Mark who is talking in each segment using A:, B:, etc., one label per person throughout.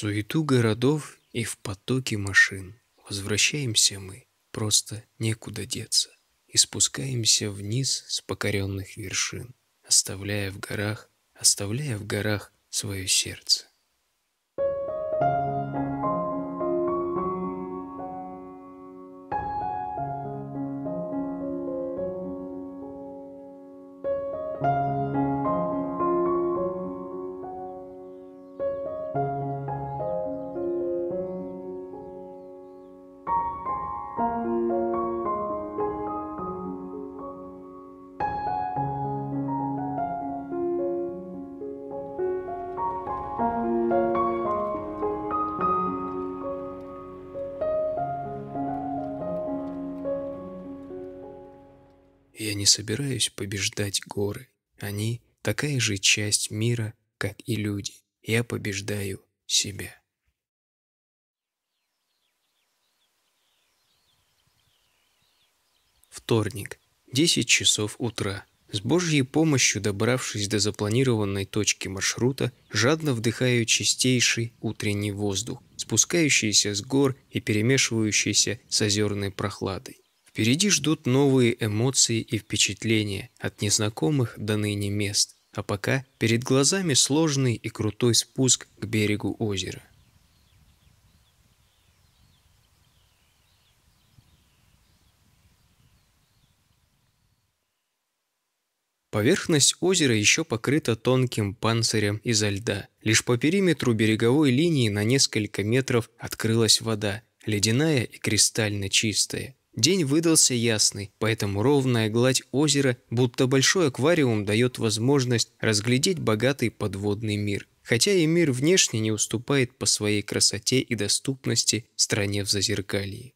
A: суету городов и в потоке машин возвращаемся мы, просто некуда деться, и спускаемся вниз с покоренных вершин, оставляя в горах свое сердце. Я не собираюсь побеждать горы. Они такая же часть мира, как и люди. Я побеждаю себя. Вторник, 10 часов утра. С Божьей помощью, добравшись до запланированной точки маршрута, жадно вдыхаю чистейший утренний воздух, спускающийся с гор и перемешивающийся с озерной прохладой. Впереди ждут новые эмоции и впечатления от незнакомых до ныне мест, а пока перед глазами сложный и крутой спуск к берегу озера. Поверхность озера еще покрыта тонким панцирем изо льда. Лишь по периметру береговой линии на несколько метров открылась вода, ледяная и кристально чистая. День выдался ясный, поэтому ровная гладь озера, будто большой аквариум, дает возможность разглядеть богатый подводный мир. Хотя и мир внешне не уступает по своей красоте и доступности стране в Зазеркалье.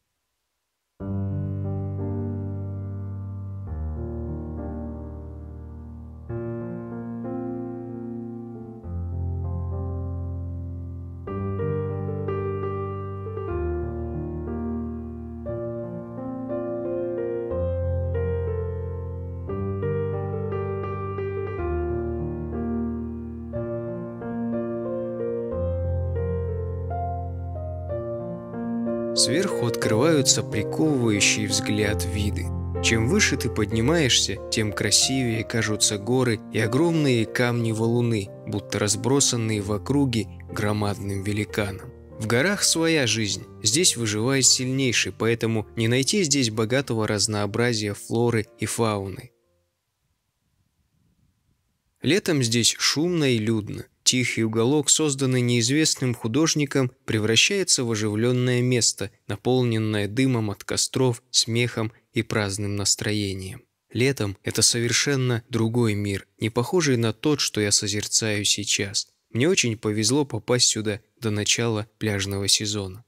A: Сверху открываются приковывающие взгляд виды. Чем выше ты поднимаешься, тем красивее кажутся горы и огромные камни-валуны, будто разбросанные в округе громадным великаном. В горах своя жизнь, здесь выживает сильнейший, поэтому не найти здесь богатого разнообразия флоры и фауны. Летом здесь шумно и людно. Тихий уголок, созданный неизвестным художником, превращается в оживленное место, наполненное дымом от костров, смехом и праздным настроением. Летом это совершенно другой мир, не похожий на тот, что я созерцаю сейчас. Мне очень повезло попасть сюда до начала пляжного сезона.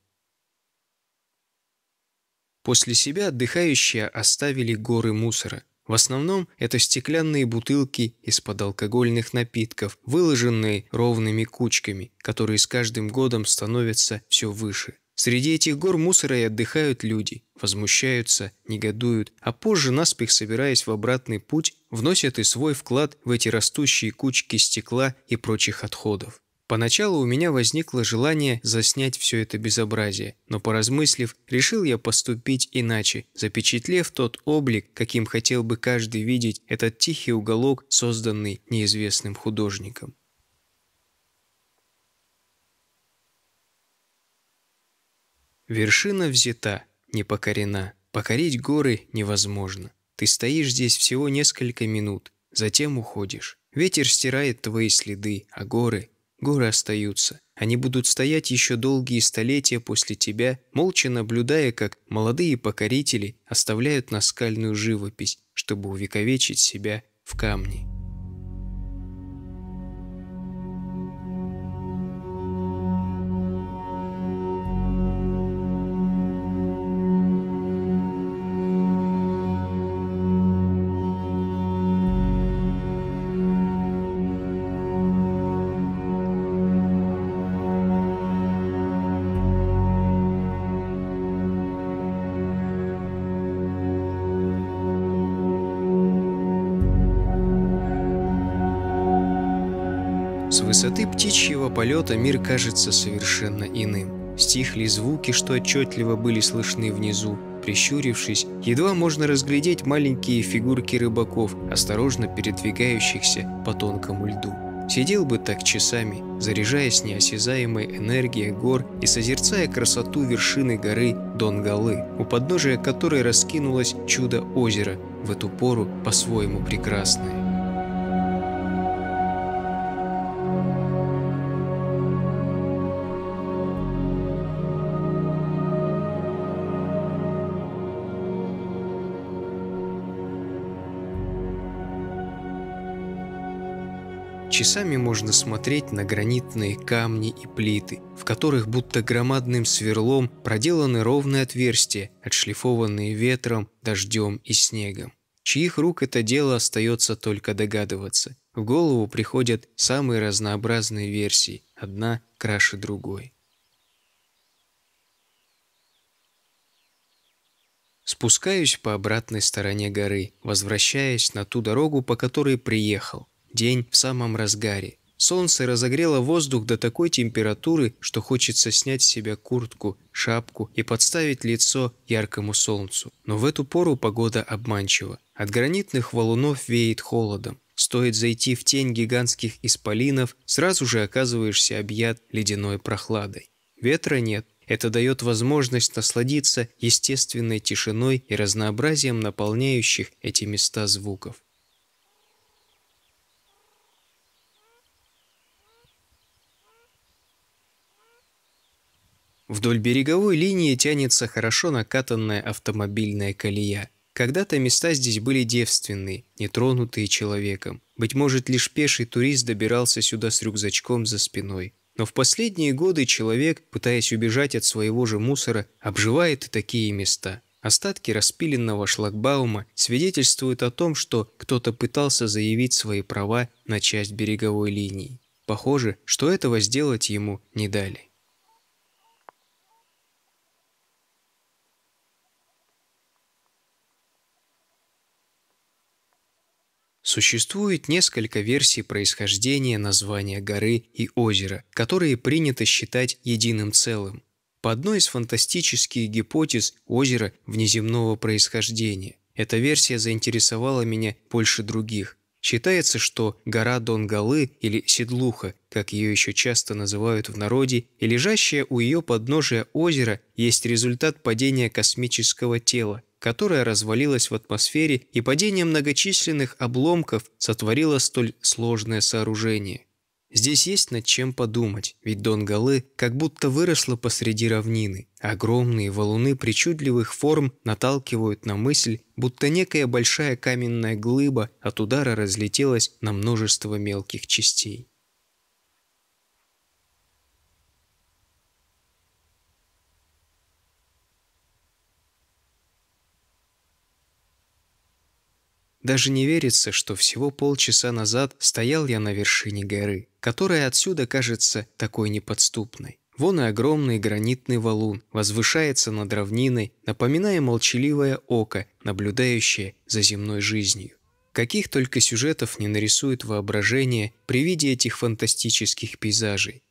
A: После себя отдыхающие оставили горы мусора. В основном это стеклянные бутылки из-под алкогольных напитков, выложенные ровными кучками, которые с каждым годом становятся все выше. Среди этих гор мусора и отдыхают люди, возмущаются, негодуют, а позже, наспех собираясь в обратный путь, вносят и свой вклад в эти растущие кучки стекла и прочих отходов. Поначалу у меня возникло желание заснять все это безобразие, но поразмыслив, решил я поступить иначе, запечатлев тот облик, каким хотел бы каждый видеть этот тихий уголок, созданный неизвестным художником. Вершина взята, не покорена. Покорить горы невозможно. Ты стоишь здесь всего несколько минут, затем уходишь. Ветер стирает твои следы, а горы остаются. Они будут стоять еще долгие столетия после тебя, молча наблюдая, как молодые покорители оставляют наскальную живопись, чтобы увековечить себя в камне. С высоты птичьего полета мир кажется совершенно иным. Стихли звуки, что отчетливо были слышны внизу. Прищурившись, едва можно разглядеть маленькие фигурки рыбаков, осторожно передвигающихся по тонкому льду. Сидел бы так часами, заряжаясь неосязаемой энергией гор и созерцая красоту вершины горы Донгалы, у подножия которой раскинулось чудо-озеро, в эту пору по-своему прекрасное. Часами можно смотреть на гранитные камни и плиты, в которых будто громадным сверлом проделаны ровные отверстия, отшлифованные ветром, дождем и снегом. Чьих рук это дело, остается только догадываться. В голову приходят самые разнообразные версии, одна краше другой. Спускаюсь по обратной стороне горы, возвращаясь на ту дорогу, по которой приехал. День в самом разгаре. Солнце разогрело воздух до такой температуры, что хочется снять с себя куртку, шапку и подставить лицо яркому солнцу. Но в эту пору погода обманчива. От гранитных валунов веет холодом. Стоит зайти в тень гигантских исполинов, сразу же оказываешься объят ледяной прохладой. Ветра нет. Это дает возможность насладиться естественной тишиной и разнообразием наполняющих эти места звуков. Вдоль береговой линии тянется хорошо накатанная автомобильная колея. Когда-то места здесь были девственные, нетронутые человеком. Быть может, лишь пеший турист добирался сюда с рюкзачком за спиной. Но в последние годы человек, пытаясь убежать от своего же мусора, обживает и такие места. Остатки распиленного шлагбаума свидетельствуют о том, что кто-то пытался заявить свои права на часть береговой линии. Похоже, что этого сделать ему не дали. Существует несколько версий происхождения названия горы и озера, которые принято считать единым целым. По одной из фантастических гипотез озеро внеземного происхождения. Эта версия заинтересовала меня больше других. Считается, что гора Донгалы или Седлуха, как ее еще часто называют в народе, и лежащее у ее подножия озеро есть результат падения космического тела, которое развалилось в атмосфере и падением многочисленных обломков сотворило столь сложное сооружение. Здесь есть над чем подумать, ведь Донгалы как будто выросла посреди равнины. Огромные валуны причудливых форм наталкивают на мысль, будто некая большая каменная глыба от удара разлетелась на множество мелких частей. Даже не верится, что всего полчаса назад стоял я на вершине горы, которая отсюда кажется такой неподступной. Вон и огромный гранитный валун возвышается над равниной, напоминая молчаливое око, наблюдающее за земной жизнью. Каких только сюжетов не нарисует воображение при виде этих фантастических пейзажей.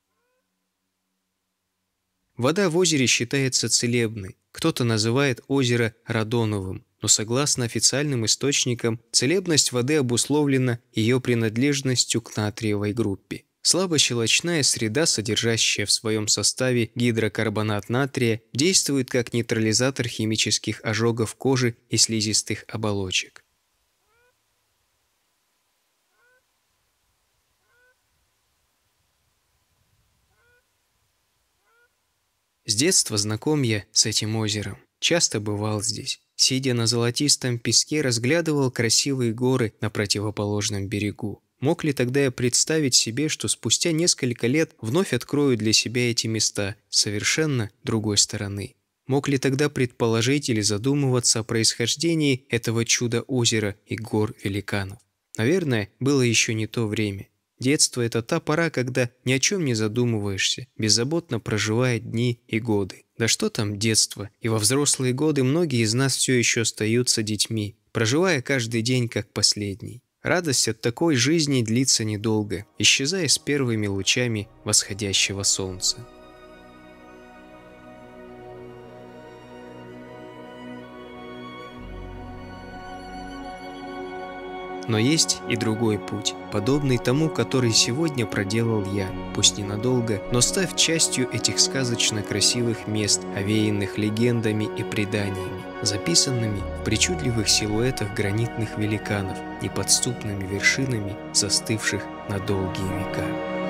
A: Вода в озере считается целебной, кто-то называет озеро радоновым, но согласно официальным источникам, целебность воды обусловлена ее принадлежностью к натриевой группе. Слабощелочная среда, содержащая в своем составе гидрокарбонат натрия, действует как нейтрализатор химических ожогов кожи и слизистых оболочек. С детства знаком я с этим озером. Часто бывал здесь. Сидя на золотистом песке, разглядывал красивые горы на противоположном берегу. Мог ли тогда я представить себе, что спустя несколько лет вновь открою для себя эти места с совершенно другой стороны? Мог ли тогда предположить или задумываться о происхождении этого чудо-озера и гор-великанов? Наверное, было еще не то время. Детство – это та пора, когда ни о чем не задумываешься, беззаботно проживая дни и годы. Да что там детство? И во взрослые годы многие из нас все еще остаются детьми, проживая каждый день как последний. Радость от такой жизни длится недолго, исчезая с первыми лучами восходящего солнца. Но есть и другой путь, подобный тому, который сегодня проделал я, пусть ненадолго, но став частью этих сказочно красивых мест, овеянных легендами и преданиями, записанными в причудливых силуэтах гранитных великанов, неподступными вершинами, застывших на долгие века.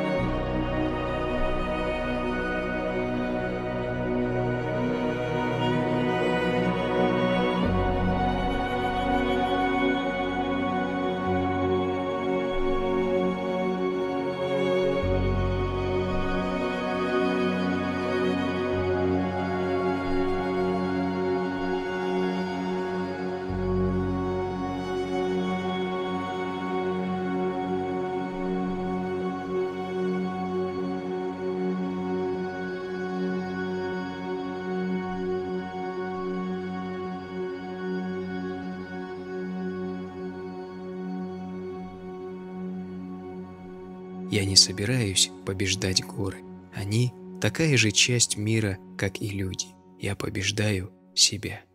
A: Я не собираюсь побеждать горы. Они такая же часть мира, как и люди. Я побеждаю себя.